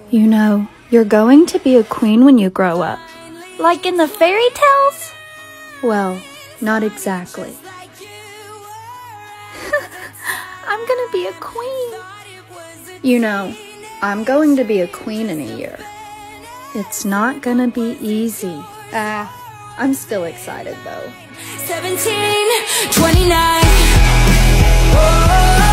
You know, you're going to be a queen when you grow up. Like in the fairy tales? Well, not exactly. I'm gonna be a queen. You know, I'm going to be a queen in a year. It's not gonna be easy. I'm still excited though. 17, 29. Whoa.